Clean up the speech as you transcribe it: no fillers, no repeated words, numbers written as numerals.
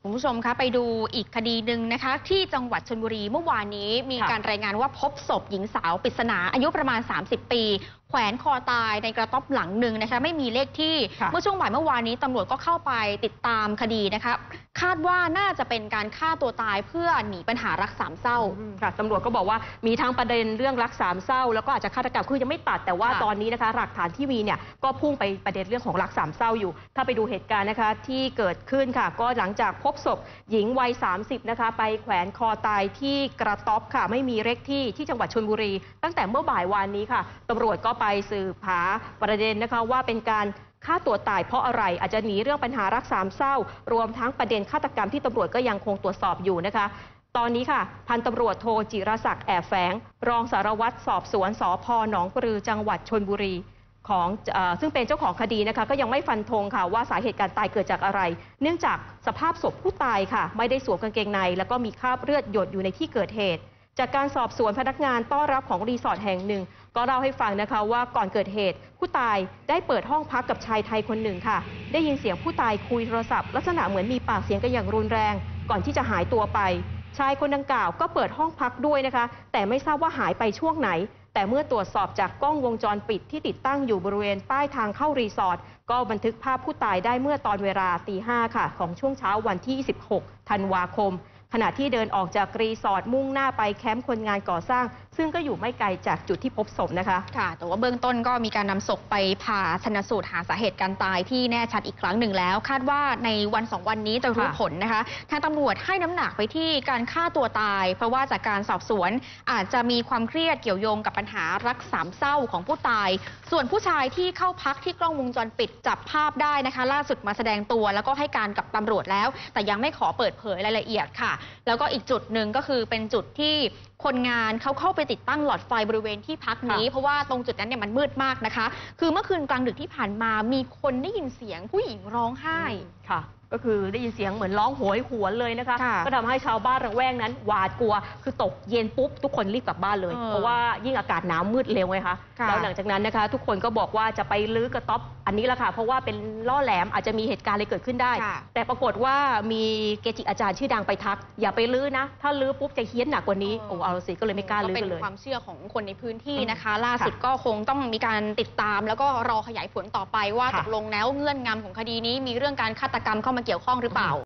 คุณผู้ชมคะไปดูอีกคดีหนึ่งนะคะที่จังหวัดชลบุรีเมื่อวานนี้มีการรายงานว่าพบศพหญิงสาวปริศนาอายุประมาณ30 ปีแขวนคอตายในกระต๊อบหลังหนึ่งนะคะไม่มีเลขที่เมื่อช่วงบ่ายเมื่อวานนี้ตำรวจก็เข้าไปติดตามคดีนะคะคาดว่าน่าจะเป็นการฆ่าตัวตายเพื่อหนีปัญหารักสามเศร้าค่ะตำรวจก็บอกว่ามีทั้งประเด็นเรื่องรักสามเศร้าแล้วก็อาจจะฆาตกรรมคือยังไม่ตัดแต่ว่าตอนนี้นะคะหลักฐานที่มีเนี่ยก็พุ่งไปประเด็นเรื่องของรักสามเศร้าอยู่ถ้าไปดูเหตุการณ์นะคะที่เกิดขึ้นค่ะก็หลังจากพบศพหญิงวัย30นะคะไปแขวนคอตายที่กระต๊อบค่ะไม่มีเลขที่จังหวัดชลบุรีตั้งแต่เมื่อบ่ายวานนี้ค่ะตำรวจก็ไปสืบหาประเด็นนะคะว่าเป็นการฆ่าตัวตายเพราะอะไรอาจจะหนีเรื่องปัญหารักสามเศร้ารวมทั้งประเด็นฆาตกรรมที่ตำรวจก็ยังคงตรวจสอบอยู่นะคะตอนนี้ค่ะพันตำรวจโทจิรศักดิ์แอบแฝงรองสารวัตรสอบสวนสพ.หนองปลือจังหวัดชลบุรีซึ่งเป็นเจ้าของคดีนะคะก็ยังไม่ฟันธงค่ะว่าสาเหตุการตายเกิดจากอะไรเนื่องจากสภาพศพผู้ตายค่ะไม่ได้สวมกางเกงในแล้วก็มีคราบเลือดหยดอยู่ในที่เกิดเหตุจากการสอบสวนพนักงานต้อนรับของรีสอร์ทแห่งหนึ่งก็เล่าให้ฟังนะคะว่าก่อนเกิดเหตุผู้ตายได้เปิดห้องพักกับชายไทยคนหนึ่งค่ะได้ยินเสียงผู้ตายคุยโทรศัพท์ลักษณะเหมือนมีปากเสียงกันอย่างรุนแรงก่อนที่จะหายตัวไปชายคนดังกล่าวก็เปิดห้องพักด้วยนะคะแต่ไม่ทราบว่าหายไปช่วงไหนแต่เมื่อตรวจสอบจากกล้องวงจรปิดที่ติดตั้งอยู่บริเวณป้ายทางเข้ารีสอร์ทก็บันทึกภาพผู้ตายได้เมื่อตอนเวลาตี 5ค่ะของช่วงเช้าวันที่16ธันวาคมขณะที่เดินออกจากรีสอร์ทมุ่งหน้าไปแคมป์คนงานก่อสร้างซึ่งก็อยู่ไม่ไกลจากจุดที่พบศพนะคะค่ะแต่ว่าเบื้องต้นก็มีการนำศพไปผ่าชันสูตรหาสาเหตุการตายที่แน่ชัดอีกครั้งหนึ่งแล้วคาดว่าในวัน2 วันนี้จะรู้ผลนะคะทางตำรวจให้น้ำหนักไปที่การฆ่าตัวตายเพราะว่าจากการสอบสวนอาจจะมีความเครียดเกี่ยวโยงกับปัญหารักสามเศร้าของผู้ตายส่วนผู้ชายที่เข้าพักที่กล้องวงจรปิดจับภาพได้นะคะล่าสุดมาแสดงตัวแล้วก็ให้การกับตำรวจแล้วแต่ยังไม่ขอเปิดเผยรายละเอียดค่ะแล้วก็อีกจุดหนึ่งก็คือเป็นจุดที่คนงานเขาเข้าไปติดตั้งหลอดไฟบริเวณที่พักนี้เพราะว่าตรงจุดนั้นเนี่ยมันมืดมากนะคะคือเมื่อคืนกลางดึกที่ผ่านมามีคนได้ยินเสียงผู้หญิงร้องไห้ค่ะก็คือได้ยินเสียงเหมือนร้องโหยหวนเลยนะคะก็ทำให้ชาวบ้านระแวกนั้นหวาดกลัวคือตกเย็นปุ๊บทุกคนรีบกลับบ้านเลยเพราะว่ายิ่งอากาศหนาวมืดเร็วไงคะแล้วหลังจากนั้นนะคะทุกคนก็บอกว่าจะไปลื้อกระต๊อบอันนี้แหละค่ะเพราะว่าเป็นล่อแหลมอาจจะมีเหตุการณ์อะไรเกิดขึ้นได้แต่ปรากฏว่ามีเกจิอาจารย์ชื่อดังไปทักอย่าไปลื้อนะถ้าลื้อปุ๊บจะเฮี้ยนหนักกว่านี้เอาสิก็เลยไม่กล้าลื้อกันเลยเป็นความเชื่อของคนในพื้นที่นะคะล่าสุดก็คงต้องมีการติดตามแล้วก็รอขยายผลต่อไปว่าตกลงแล้วเงื่อนงำของคดีนี้มีเรื่องการฆาตกรรมเข้ามาเกี่ยวข้องหรือเปล่า